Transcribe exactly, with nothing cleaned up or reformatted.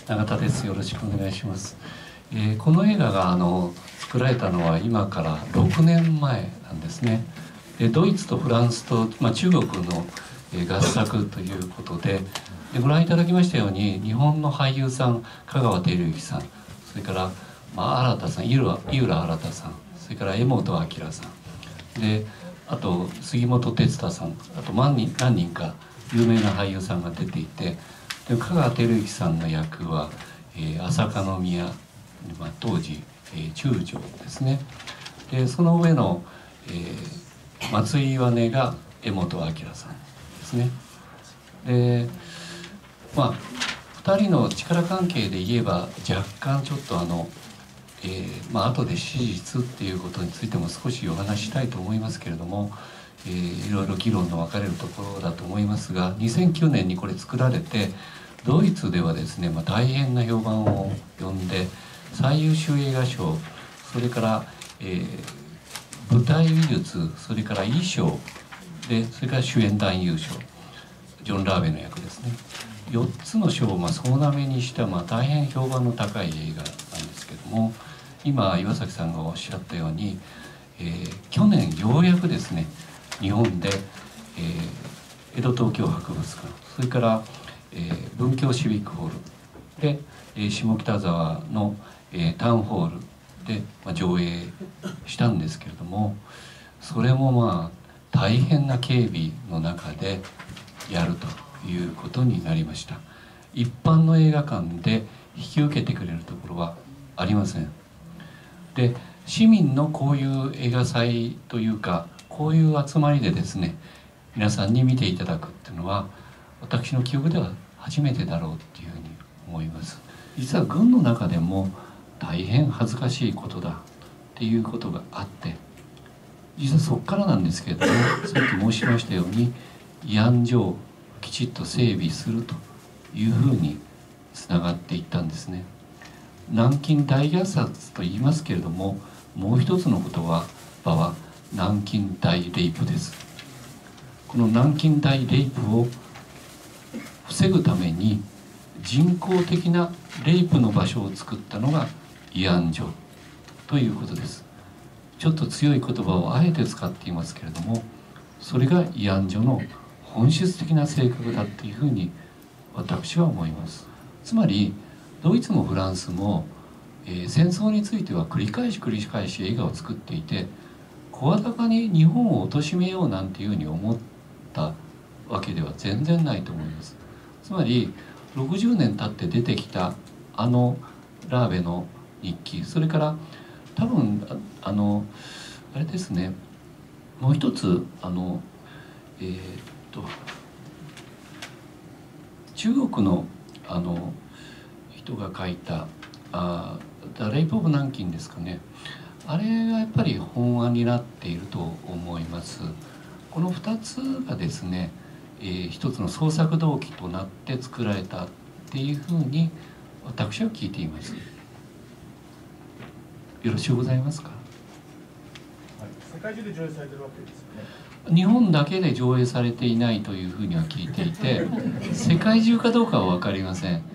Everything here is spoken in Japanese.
永田です。よろしくお願いします。えー、この映画があの作られたのは今からろくねんまえなんですね。でドイツとフランスと、まあ、中国の、えー、合作ということで、でご覧いただきましたように日本の俳優さん香川照之さん、それから、まあ、新さん井浦井浦新さん、それから柄本明さんで、あと杉本哲太さん、あと何人何人か有名な俳優さんが出ていて、で香川照之さんの役は、えー、朝香宮、まあ、当時、えー、中将ですね。でその上の、えー、松井岩音が柄本明さんですね。でまあふたりの力関係で言えば若干ちょっとあの、えー、まあ後で史実っていうことについても少しお話ししたいと思いますけれども、えー、いろいろ議論の分かれるところだと思いますが、にせんきゅうねんにこれ作られてドイツではですね、まあ、大変な評判を呼んで最優秀映画賞、それから、えー、舞台美術、それから衣装で、それから主演男優賞、ジョン・ラーベの役ですね、よっつの賞をまあ総なめにした、まあ、大変評判の高い映画なんですけども、今岩崎さんがおっしゃったように、えー、去年ようやくですね日本で、えー、江戸東京博物館、それから、えー、文京シビックホールで、えー、下北沢の、えー、タウンホールで、まあ、上映したんですけれども、それもまあ大変な警備の中でやるということになりました。一般の映画館で引き受けてくれるところはありません。で市民のこういう映画祭というかこういう集まりでですね皆さんに見ていただくっていうのは私の記憶では初めてだろうっていうふうに思います。実は軍の中でも大変恥ずかしいことだっていうことがあって、実はそこからなんですけれども、さっき申しましたように慰安所をきちっと整備するというふうにつながっていったんですね。南京大虐殺と言いますけれども、もう一つの言葉は南京大レイプです。この南京大レイプを防ぐために人工的なレイプの場所を作ったのが慰安所ということです。ちょっと強い言葉をあえて使っていますけれども、それが慰安所の本質的な性格だっていうふうに私は思います。つまりドイツもフランスも、えー、戦争については繰り返し繰り返し映画を作っていて、声高に日本を貶めようなんていうふうに思ったわけでは全然ないと思います。つまりろくじゅうねん経って出てきたあのラーベの日記、それから多分 あ, あのあれですね、もう一つあのえー、っと中国のあの人が書いた「あThe Rape of Nanking」ですかね、あれがやっぱり本案になっていると思います。このふたつがですね、えー、一つの創作動機となって作られたっていうふうに私は聞いています。よろしゅうございますか。 はい、世界中で上映されてるわけですよね。日本だけで上映されていないというふうには聞いていて、世界中かどうかは分かりません。